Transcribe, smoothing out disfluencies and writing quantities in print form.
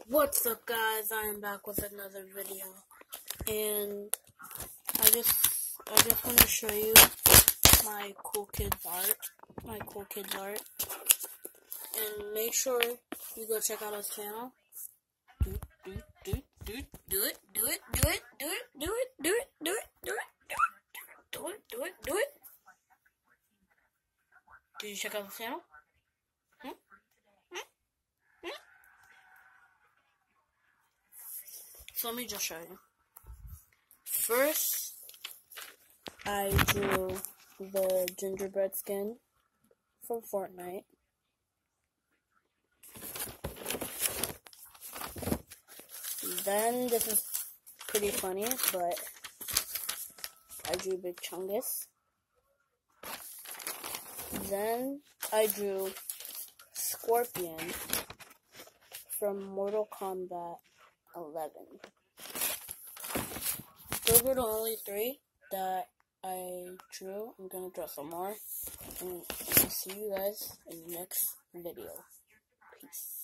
What's up, guys? I am back with another video, and I just want to show you my cool kids art, and make sure you go check out his channel. Do it. Did you check out the channel? So let me just show you. First, I drew the gingerbread skin from Fortnite. Then, this is pretty funny, but I drew Big Chungus. Then, I drew Scorpion from Mortal Kombat 11. Those were the only three that I drew. I'm gonna draw some more, and I'll see you guys in the next video. Peace.